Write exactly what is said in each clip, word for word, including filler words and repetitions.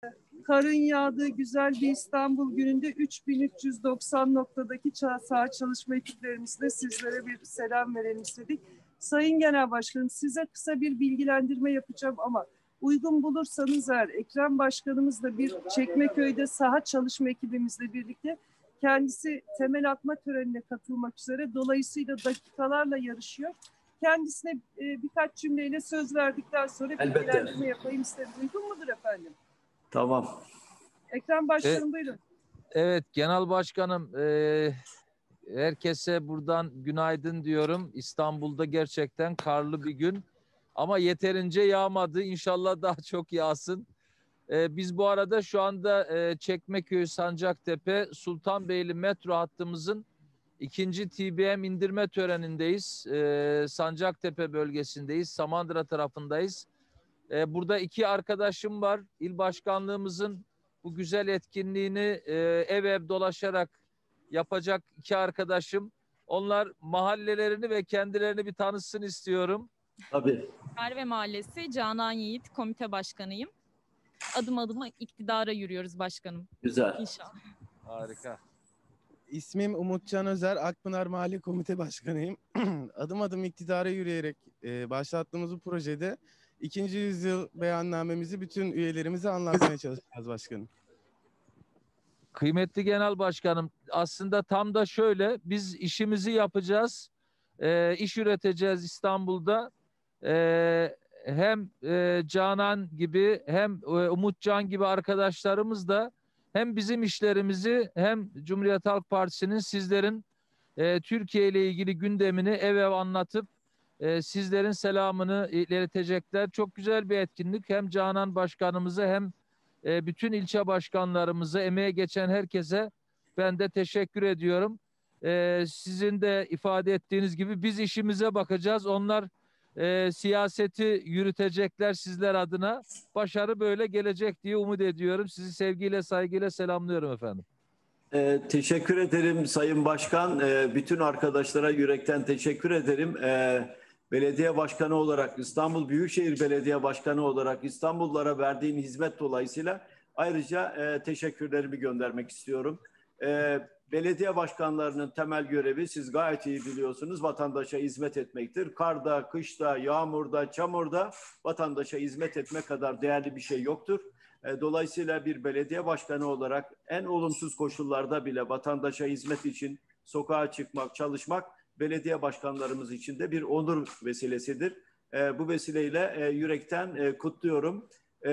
Karın yağdığı güzel bir İstanbul gününde üç bin üç yüz doksan noktadaki saha çalışma ekiplerimizle sizlere bir selam verelim istedik. Sayın Genel Başkanım, size kısa bir bilgilendirme yapacağım ama uygun bulursanız eğer Ekrem Başkanımızla bir Çekmeköy'de saha çalışma ekibimizle birlikte kendisi temel atma törenine katılmak üzere, dolayısıyla dakikalarla yarışıyor. Kendisine e, birkaç cümleyle söz verdikten sonra Elbette bilgilendirme yapayım istedim. Uygun mudur efendim? Tamam. Ekrem Başkanım, evet, buyurun. Evet Genel Başkanım, e, herkese buradan günaydın diyorum. İstanbul'da gerçekten karlı bir gün ama yeterince yağmadı. İnşallah daha çok yağsın. E, biz bu arada şu anda e, Çekmeköy, Sancaktepe, Sultanbeyli metro hattımızın ikinci T B M indirme törenindeyiz. E, Sancaktepe bölgesindeyiz. Samandıra tarafındayız. E, burada iki arkadaşım var. İl başkanlığımızın bu güzel etkinliğini e, ev ev dolaşarak yapacak iki arkadaşım. Onlar mahallelerini ve kendilerini bir tanısın istiyorum. Tabii. Merve Mahallesi, Canan Yiğit, komite başkanıyım. Adım adıma iktidara yürüyoruz başkanım. Güzel. İnşallah. Harika. İsmim Umutcan Özer, Akpınar Mahalle Komite Başkanıyım. Adım adım iktidara yürüyerek e, başlattığımız bu projede ikinci yüzyıl beyannamemizi bütün üyelerimize anlatmaya çalışacağız başkanım. Kıymetli Genel Başkanım, aslında tam da şöyle, biz işimizi yapacağız, e, iş üreteceğiz İstanbul'da. E, hem e, Canan gibi hem e, Umutcan gibi arkadaşlarımız da hem bizim işlerimizi hem Cumhuriyet Halk Partisi'nin sizlerin e, Türkiye ile ilgili gündemini ev ev anlatıp e, sizlerin selamını iletecekler. Çok güzel bir etkinlik. Hem Canan Başkanımıza hem e, bütün ilçe başkanlarımıza, emeğe geçen herkese ben de teşekkür ediyorum. E, sizin de ifade ettiğiniz gibi biz işimize bakacağız. Onlar e, siyaseti yürütecekler sizler adına. Başarı böyle gelecek diye umut ediyorum. Sizi sevgiyle, saygıyla selamlıyorum efendim. Ee, teşekkür ederim Sayın Başkan. Ee, bütün arkadaşlara yürekten teşekkür ederim. Ee, belediye başkanı olarak, İstanbul Büyükşehir Belediye Başkanı olarak İstanbullulara verdiğin hizmet dolayısıyla ayrıca e, teşekkürlerimi göndermek istiyorum. Ee, belediye başkanlarının temel görevi, siz gayet iyi biliyorsunuz, vatandaşa hizmet etmektir. Karda, kışta, yağmurda, çamurda vatandaşa hizmet etmek kadar değerli bir şey yoktur. Dolayısıyla bir belediye başkanı olarak en olumsuz koşullarda bile vatandaşa hizmet için sokağa çıkmak, çalışmak belediye başkanlarımız için de bir onur vesilesidir. Bu vesileyle yürekten kutluyorum.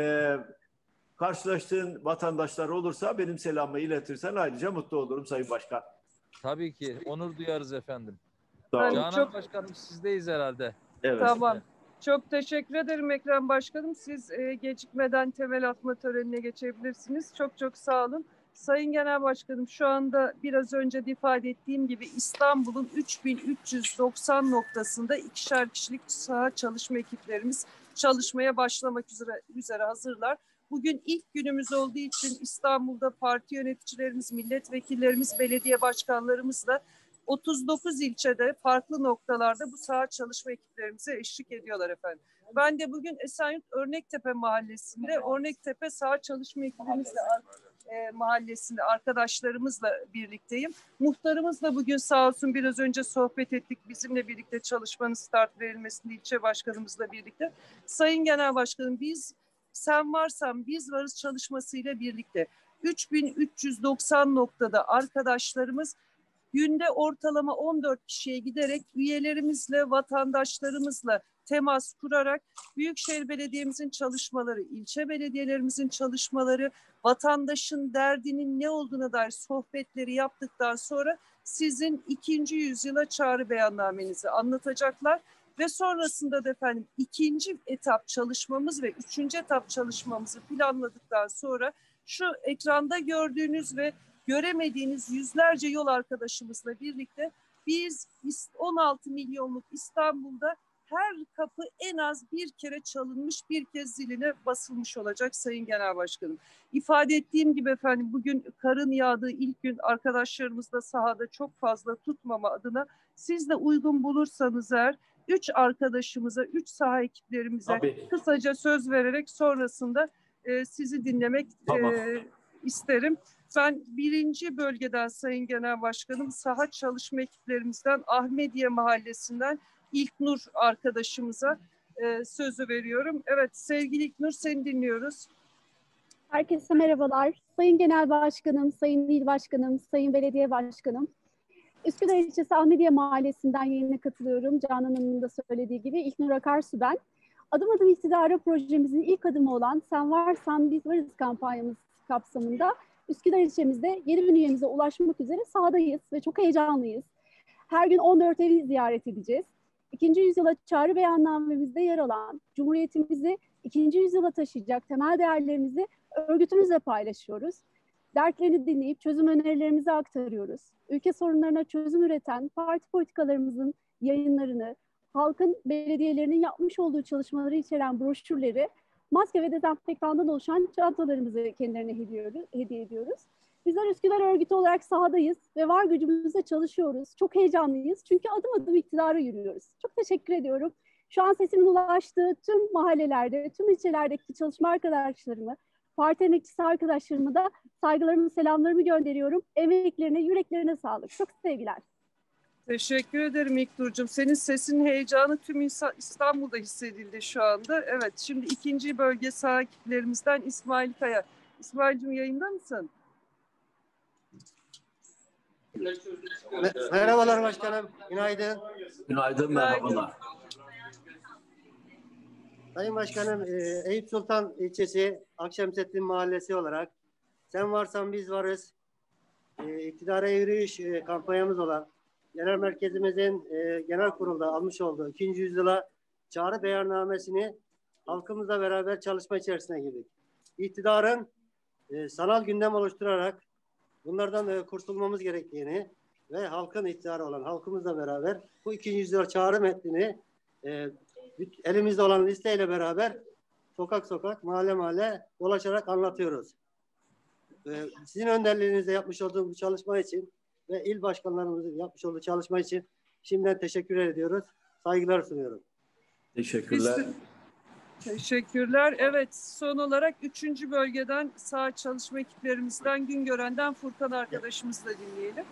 Karşılaştığın vatandaşlar olursa benim selamımı iletirsen ayrıca mutlu olurum Sayın Başkan. Tabii ki. Onur duyarız efendim. Ben Canan çok... Başkanım sizdeyiz herhalde. Evet. Tamam. Çok teşekkür ederim Ekrem Başkanım. Siz e, gecikmeden temel atma törenine geçebilirsiniz. Çok çok sağ olun. Sayın Genel Başkanım, şu anda biraz önce de ifade ettiğim gibi İstanbul'un üç bin üç yüz doksan noktasında ikişer kişilik saha çalışma ekiplerimiz çalışmaya başlamak üzere, üzere hazırlar. Bugün ilk günümüz olduğu için İstanbul'da parti yöneticilerimiz, milletvekillerimiz, belediye başkanlarımızla otuz dokuz ilçede farklı noktalarda bu saha çalışma ekiplerimize eşlik ediyorlar efendim. Ben de bugün Esenyurt Örnektepe Mahallesi'nde Örnektepe saha çalışma ekibimizle e, mahallesinde arkadaşlarımızla birlikteyim. Muhtarımızla bugün sağ olsun biraz önce sohbet ettik. Bizimle birlikte çalışmanın start verilmesinde ilçe başkanımızla birlikte. Sayın Genel Başkanım, biz sen varsan biz varız çalışmasıyla birlikte üç bin üç yüz doksan noktada arkadaşlarımız günde ortalama on dört kişiye giderek üyelerimizle, vatandaşlarımızla temas kurarak Büyükşehir Belediye'mizin çalışmaları, ilçe belediyelerimizin çalışmaları, vatandaşın derdinin ne olduğuna dair sohbetleri yaptıktan sonra sizin ikinci yüzyıla çağrı beyannamenizi anlatacaklar. Ve sonrasında da efendim ikinci etap çalışmamız ve üçüncü etap çalışmamızı planladıktan sonra şu ekranda gördüğünüz ve göremediğiniz yüzlerce yol arkadaşımızla birlikte biz on altı milyonluk İstanbul'da her kapı en az bir kere çalınmış, bir kez ziline basılmış olacak Sayın Genel Başkanım. İfade ettiğim gibi efendim bugün karın yağdığı ilk gün arkadaşlarımız da sahada çok fazla tutmama adına siz de uygun bulursanız eğer üç arkadaşımıza, üç saha ekiplerimize Tabii. kısaca söz vererek sonrasında e, sizi dinlemek Tamam. e, isterim. Ben birinci bölgeden Sayın Genel Başkanım, saha çalışma ekiplerimizden Ahmediye Mahallesi'nden İlknur arkadaşımıza e, sözü veriyorum. Evet sevgili İlknur, seni dinliyoruz. Herkese merhabalar. Sayın Genel Başkanım, Sayın İl Başkanım, Sayın Belediye Başkanım. Üsküdar ilçesi Ahmediye Mahallesi'nden yayına katılıyorum. Canan Hanım'ın da söylediği gibi İlknur Akarsu ben. Adım adım iktidara projemizin ilk adımı olan Sen Varsan Biz Varız kampanyamız kapsamında Üsküdar ilçemizde yeni bin üyemize ulaşmak üzere sahadayız ve çok heyecanlıyız. Her gün on dört evi ziyaret edeceğiz. İkinci yüzyıla çağrı beyannamemizde yer alan Cumhuriyetimizi ikinci yüzyıla taşıyacak temel değerlerimizi örgütümüzle paylaşıyoruz. Dertlerini dinleyip çözüm önerilerimizi aktarıyoruz. Ülke sorunlarına çözüm üreten parti politikalarımızın yayınlarını, halkın belediyelerinin yapmış olduğu çalışmaları içeren broşürleri, maske ve dezenfektandan oluşan çantalarımızı kendilerine hediye ediyoruz. Bizler Üsküdar örgütü olarak sahadayız ve var gücümüzle çalışıyoruz. Çok heyecanlıyız çünkü adım adım iktidara yürüyoruz. Çok teşekkür ediyorum. Şu an sesimin ulaştığı tüm mahallelerde, tüm ilçelerdeki çalışma arkadaşlarımı, parti emekçisi arkadaşlarıma da saygılarımı, selamlarımı gönderiyorum. Emeklerine, yüreklerine sağlık. Çok sevgiler. Teşekkür ederim İlknur'cum. Senin sesin heyecanı tüm İstanbul'da hissedildi şu anda. Evet, şimdi ikinci bölge saha ekiplerimizden İsmail Kaya. İsmail'cim yayında mısın? Merhabalar başkanım. Günaydın. Günaydın, merhabalar. Sayın Başkanım, Eyüp Sultan ilçesi Akşemseddin Mahallesi olarak Sen Varsan Biz Varız iktidara yürüyüş kampanyamız olan genel merkezimizin genel kurulda almış olduğu ikinci yüzyıla çağrı beyannamesini halkımızla beraber çalışma içerisine girdik. İktidarın sanal gündem oluşturarak bunlardan kurtulmamız gerektiğini ve halkın iktidarı olan halkımızla beraber bu ikinci yüzyıla çağrı metnini elimizde olan listeyle beraber sokak sokak, mahalle mahalle dolaşarak anlatıyoruz. Sizin önderliğinizde yapmış olduğum bu çalışma için ve il başkanlarımızın yapmış olduğu çalışma için şimdiden teşekkür ediyoruz. Saygılar sunuyorum. Teşekkürler. Biz, teşekkürler. Evet, son olarak üçüncü bölgeden saha çalışma ekiplerimizden Güngören'den Furkan arkadaşımızla dinleyelim.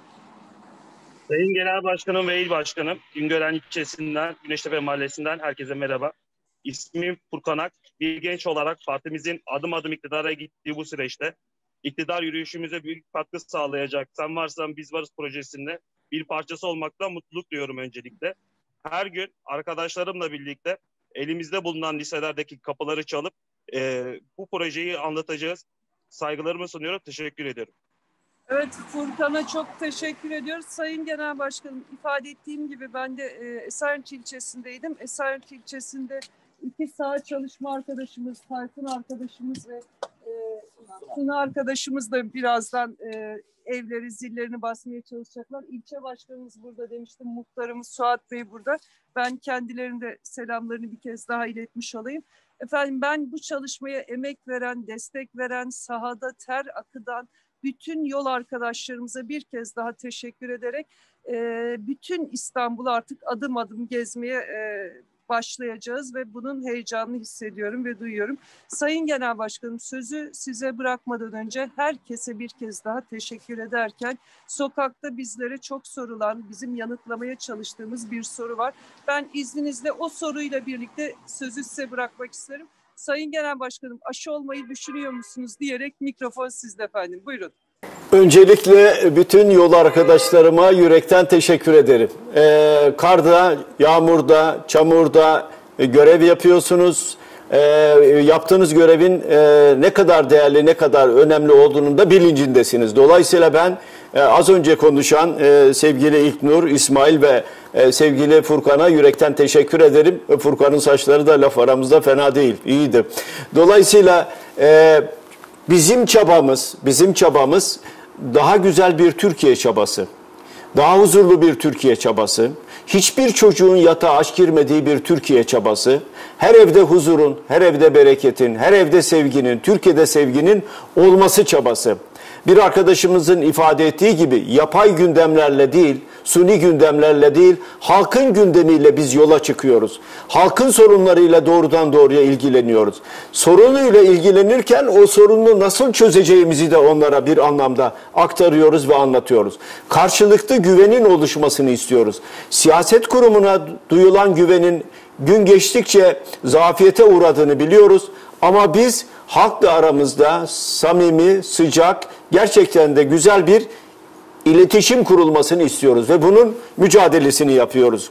Sayın Genel Başkanım ve İl Başkanım, Güngören ilçesinden, Güneştepe Mahallesi'nden herkese merhaba. İsmim Furkan Ak. Bir genç olarak partimizin adım adım iktidara gittiği bu süreçte iktidar yürüyüşümüze büyük katkı sağlayacak Sen Varsan Biz Varız projesinde bir parçası olmaktan mutluluk duyuyorum öncelikle. Her gün arkadaşlarımla birlikte elimizde bulunan liselerdeki kapıları çalıp e, bu projeyi anlatacağız. Saygılarımı sunuyorum, teşekkür ediyorum. Evet, Furkan'a çok teşekkür ediyoruz. Sayın Genel Başkanım, ifade ettiğim gibi ben de e, Esenyurt ilçesindeydim. Esenyurt ilçesinde iki saha çalışma arkadaşımız, Tayfun arkadaşımız ve e, Suna arkadaşımız da birazdan e, evleri, zillerini basmaya çalışacaklar. İlçe başkanımız burada demiştim, muhtarımız Suat Bey burada. Ben kendilerinin de selamlarını bir kez daha iletmiş olayım. Efendim, ben bu çalışmaya emek veren, destek veren, sahada ter akıdan bütün yol arkadaşlarımıza bir kez daha teşekkür ederek e, bütün İstanbul'u artık adım adım gezmeye e, başlayacağız ve bunun heyecanını hissediyorum ve duyuyorum. Sayın Genel Başkanım, sözü size bırakmadan önce herkese bir kez daha teşekkür ederken sokakta bizlere çok sorulan, bizim yanıtlamaya çalıştığımız bir soru var. Ben izninizle o soruyla birlikte sözü size bırakmak isterim. Sayın Genel Başkanım, aşı olmayı düşünüyor musunuz diyerek mikrofon sizde efendim. Buyurun. Öncelikle bütün yol arkadaşlarıma yürekten teşekkür ederim. Ee, karda, yağmurda, çamurda e, görev yapıyorsunuz. E, yaptığınız görevin e, ne kadar değerli, ne kadar önemli olduğunun da bilincindesiniz. Dolayısıyla ben e, az önce konuşan e, sevgili İlknur, İsmail ve e, sevgili Furkan'a yürekten teşekkür ederim. Furkan'ın saçları da laf aramızda fena değil, iyiydi. Dolayısıyla e, bizim çabamız, bizim çabamız daha güzel bir Türkiye çabası, daha huzurlu bir Türkiye çabası, hiçbir çocuğun yatağa aç girmediği bir Türkiye çabası, her evde huzurun, her evde bereketin, her evde sevginin, Türkiye'de sevginin olması çabası. Bir arkadaşımızın ifade ettiği gibi yapay gündemlerle değil, suni gündemlerle değil, halkın gündemiyle biz yola çıkıyoruz. Halkın sorunlarıyla doğrudan doğruya ilgileniyoruz. Sorunuyla ilgilenirken o sorunu nasıl çözeceğimizi de onlara bir anlamda aktarıyoruz ve anlatıyoruz. Karşılıklı güvenin oluşmasını istiyoruz. Siyaset kurumuna duyulan güvenin gün geçtikçe zafiyete uğradığını biliyoruz. Ama biz halkla aramızda samimi, sıcak, gerçekten de güzel bir iletişim kurulmasını istiyoruz ve bunun mücadelesini yapıyoruz.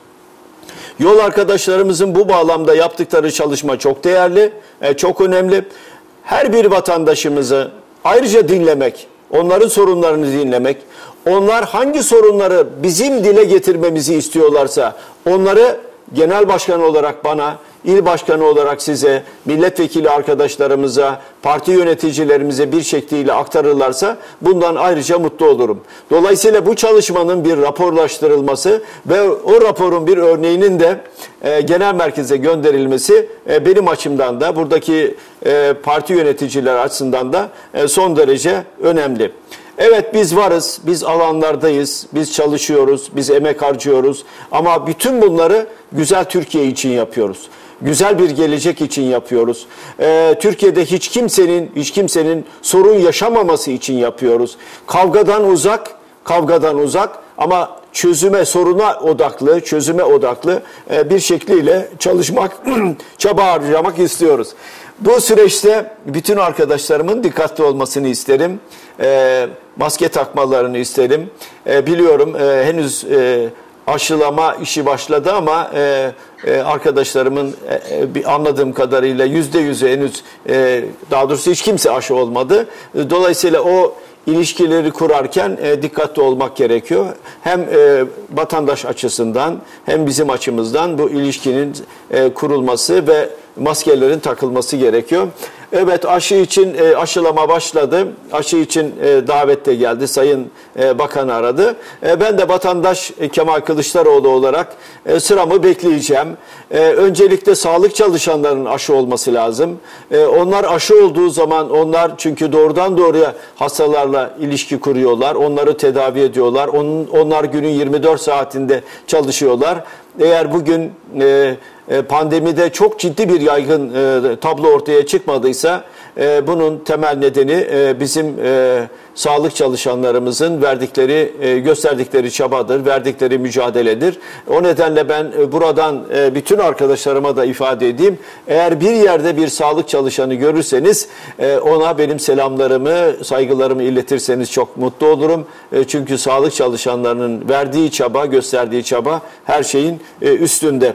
Yol arkadaşlarımızın bu bağlamda yaptıkları çalışma çok değerli, çok önemli. Her bir vatandaşımızı ayrıca dinlemek, onların sorunlarını dinlemek, onlar hangi sorunları bizim dile getirmemizi istiyorlarsa onları genel başkan olarak bana, il başkanı olarak size, milletvekili arkadaşlarımıza, parti yöneticilerimize bir şekliyle aktarırlarsa bundan ayrıca mutlu olurum. Dolayısıyla bu çalışmanın bir raporlaştırılması ve o raporun bir örneğinin de e, genel merkeze gönderilmesi e, benim açımdan da buradaki e, parti yöneticiler açısından da e, son derece önemli. Evet, biz varız, biz alanlardayız, biz çalışıyoruz, biz emek harcıyoruz ama bütün bunları güzel Türkiye için yapıyoruz. Güzel bir gelecek için yapıyoruz. Ee, Türkiye'de hiç kimsenin, hiç kimsenin sorun yaşamaması için yapıyoruz. Kavgadan uzak, kavgadan uzak ama çözüme, soruna odaklı, çözüme odaklı e, bir şekliyle çalışmak, çaba harcamak istiyoruz. Bu süreçte bütün arkadaşlarımın dikkatli olmasını isterim. E, maske takmalarını isterim. E, biliyorum e, henüz e, aşılama işi başladı ama e, e, arkadaşlarımın e, bir anladığım kadarıyla yüzde yüzü henüz e, daha doğrusu hiç kimse aşı olmadı. Dolayısıyla o ilişkileri kurarken e, dikkatli olmak gerekiyor. Hem e, vatandaş açısından hem bizim açımızdan bu ilişkinin e, kurulması ve maskelerin takılması gerekiyor. Evet, aşı için e, aşılama başladı. Aşı için e, davet de geldi. Sayın e, Bakan aradı. E, ben de vatandaş e, Kemal Kılıçdaroğlu olarak e, sıramı bekleyeceğim. E, öncelikle sağlık çalışanlarının aşı olması lazım. E, onlar aşı olduğu zaman onlar çünkü doğrudan doğruya hastalarla ilişki kuruyorlar. Onları tedavi ediyorlar. Onun, onlar günün yirmi dört saatinde çalışıyorlar. Eğer bugün e, pandemide çok ciddi bir yaygın e, tablo ortaya çıkmadıysa e, bunun temel nedeni e, bizim e, sağlık çalışanlarımızın verdikleri, e, gösterdikleri çabadır, verdikleri mücadeledir. O nedenle ben e, buradan e, bütün arkadaşlarıma da ifade edeyim. Eğer bir yerde bir sağlık çalışanı görürseniz e, ona benim selamlarımı, saygılarımı iletirseniz çok mutlu olurum. E, çünkü sağlık çalışanlarının verdiği çaba, gösterdiği çaba her şeyin e, üstünde.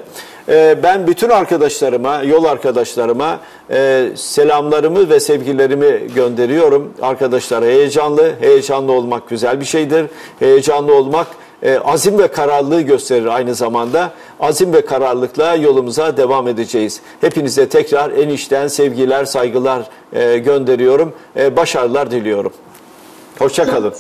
Ben bütün arkadaşlarıma, yol arkadaşlarıma selamlarımı ve sevgilerimi gönderiyorum. Arkadaşlar heyecanlı, heyecanlı olmak güzel bir şeydir. Heyecanlı olmak azim ve kararlılığı gösterir aynı zamanda. Azim ve kararlılıkla yolumuza devam edeceğiz. Hepinize tekrar en içten sevgiler, saygılar gönderiyorum. Başarılar diliyorum. Hoşça kalın.